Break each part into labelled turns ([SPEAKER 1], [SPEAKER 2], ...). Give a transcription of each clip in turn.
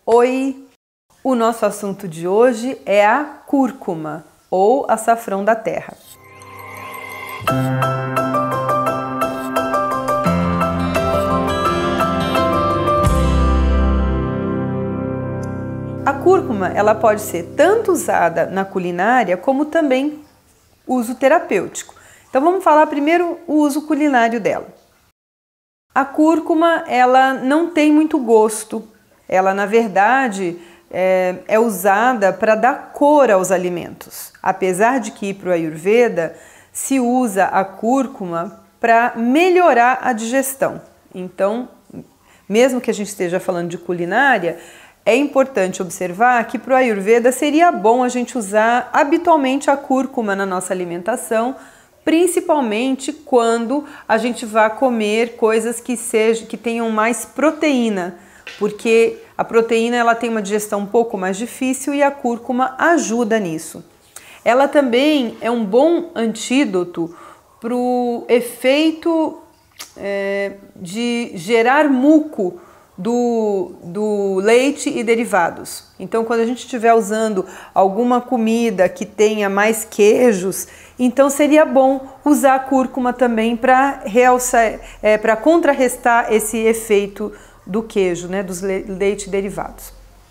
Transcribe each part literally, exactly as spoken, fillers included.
[SPEAKER 1] Oi! O nosso assunto de hoje é a cúrcuma, ou açafrão da terra. A cúrcuma, ela pode ser tanto usada na culinária como também uso terapêutico. Então vamos falar primeiro o uso culinário dela. A cúrcuma, ela não tem muito gosto. Ela, na verdade, é, é usada para dar cor aos alimentos. Apesar de que para o Ayurveda se usa a cúrcuma para melhorar a digestão. Então, mesmo que a gente esteja falando de culinária, é importante observar que para o Ayurveda seria bom a gente usar habitualmente a cúrcuma na nossa alimentação, principalmente quando a gente vai comer coisas que, sejam, que tenham mais proteína, porque a proteína ela tem uma digestão um pouco mais difícil e a cúrcuma ajuda nisso. Ela também é um bom antídoto para o efeito é, de gerar muco do, do leite e derivados. Então, quando a gente estiver usando alguma comida que tenha mais queijos, então seria bom usar a cúrcuma também para realçar, é, para contrarrestar esse efeito do queijo, né, dos le leite derivados.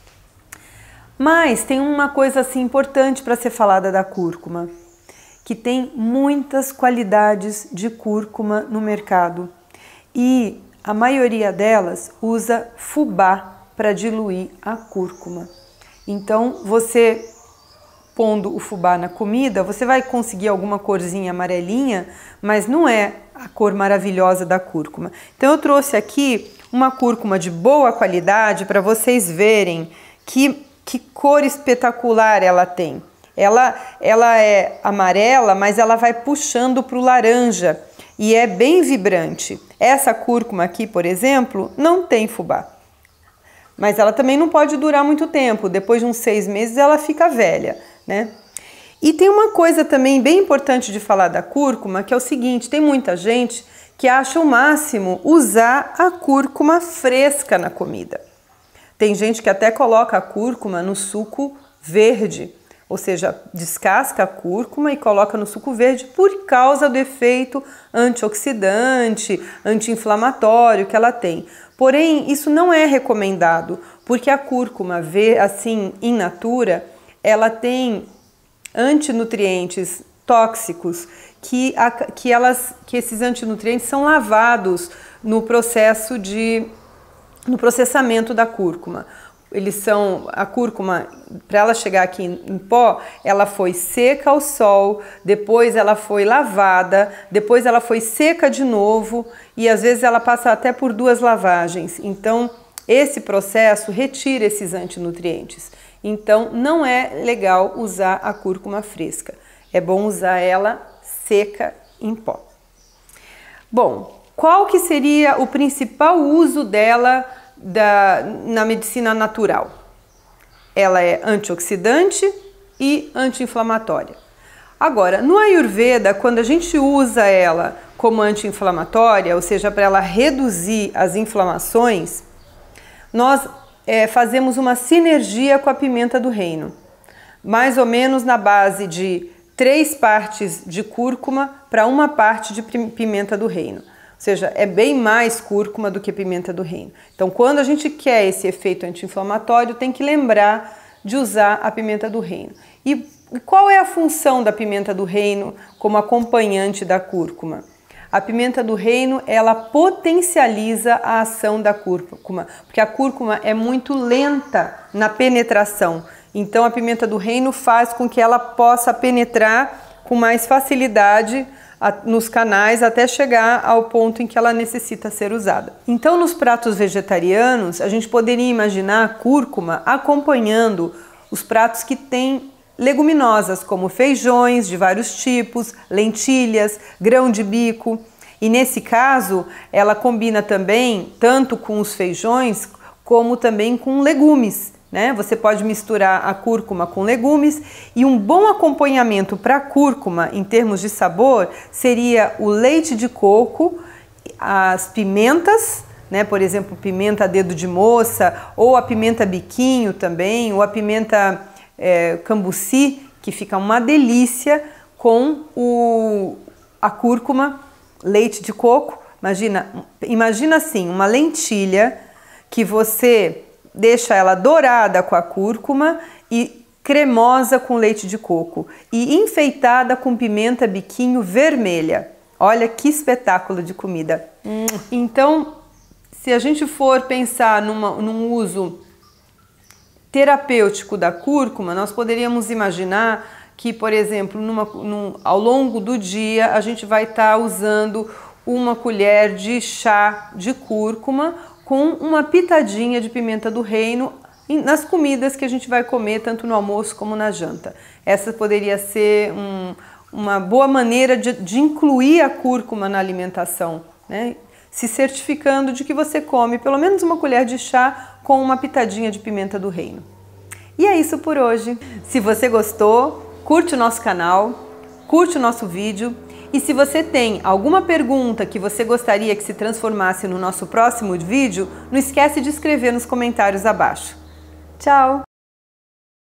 [SPEAKER 1] Mas tem uma coisa assim importante para ser falada da cúrcuma, que tem muitas qualidades de cúrcuma no mercado e a maioria delas usa fubá para diluir a cúrcuma. Então, você pondo o fubá na comida, você vai conseguir alguma corzinha amarelinha, mas não é a cor maravilhosa da cúrcuma. Então, eu trouxe aqui uma cúrcuma de boa qualidade para vocês verem que, que cor espetacular ela tem. Ela, ela é amarela, mas ela vai puxando para o laranja e é bem vibrante. Essa cúrcuma aqui, por exemplo, não tem fubá, mas ela também não pode durar muito tempo. Depois de uns seis meses ela fica velha, né? E tem uma coisa também bem importante de falar da cúrcuma, que é o seguinte: tem muita gente que acha o máximo usar a cúrcuma fresca na comida. Tem gente que até coloca a cúrcuma no suco verde, ou seja, descasca a cúrcuma e coloca no suco verde por causa do efeito antioxidante, anti-inflamatório que ela tem. Porém, isso não é recomendado, porque a cúrcuma, assim, in natura, ela tem antinutrientes tóxicos que, a, que, elas, que esses antinutrientes são lavados no processo de, no processamento da cúrcuma. Eles são, a cúrcuma, para ela chegar aqui em, em pó, ela foi seca ao sol, depois ela foi lavada, depois ela foi seca de novo e às vezes ela passa até por duas lavagens. Então, esse processo retira esses antinutrientes. Então, não é legal usar a cúrcuma fresca. É bom usar ela seca em pó. Bom, qual que seria o principal uso dela da, na medicina natural? Ela é antioxidante e anti-inflamatória. Agora, no Ayurveda, quando a gente usa ela como anti-inflamatória, ou seja, para ela reduzir as inflamações, nós é, fazemos uma sinergia com a pimenta do reino, mais ou menos na base de três partes de cúrcuma para uma parte de pimenta do reino. Ou seja, é bem mais cúrcuma do que pimenta do reino. Então, quando a gente quer esse efeito anti-inflamatório, tem que lembrar de usar a pimenta do reino. E qual é a função da pimenta do reino como acompanhante da cúrcuma? A pimenta do reino, ela potencializa a ação da cúrcuma, porque a cúrcuma é muito lenta na penetração. Então, a pimenta do reino faz com que ela possa penetrar com mais facilidade nos canais até chegar ao ponto em que ela necessita ser usada. Então, nos pratos vegetarianos, a gente poderia imaginar a cúrcuma acompanhando os pratos que têm leguminosas, como feijões de vários tipos, lentilhas, grão de bico. E nesse caso, ela combina também tanto com os feijões como também com legumes, né? Você pode misturar a cúrcuma com legumes e um bom acompanhamento para a cúrcuma em termos de sabor seria o leite de coco, as pimentas, né? Por exemplo, pimenta dedo de moça, ou a pimenta biquinho também, ou a pimenta é, cambuci, que fica uma delícia com o, a cúrcuma, leite de coco. Imagina, imagina assim, uma lentilha que você deixa ela dourada com a cúrcuma e cremosa com leite de coco e enfeitada com pimenta biquinho vermelha. Olha que espetáculo de comida. Hum. Então, se a gente for pensar numa, num uso terapêutico da cúrcuma, nós poderíamos imaginar que, por exemplo, numa, num, ao longo do dia a gente vai estar usando uma colher de chá de cúrcuma com uma pitadinha de pimenta do reino nas comidas que a gente vai comer, tanto no almoço como na janta. Essa poderia ser um, uma boa maneira de, de incluir a cúrcuma na alimentação, né? Se certificando de que você come pelo menos uma colher de chá com uma pitadinha de pimenta do reino. E é isso por hoje. Se você gostou, curte o nosso canal, curte o nosso vídeo. E se você tem alguma pergunta que você gostaria que se transformasse no nosso próximo vídeo, não esquece de escrever nos comentários abaixo. Tchau!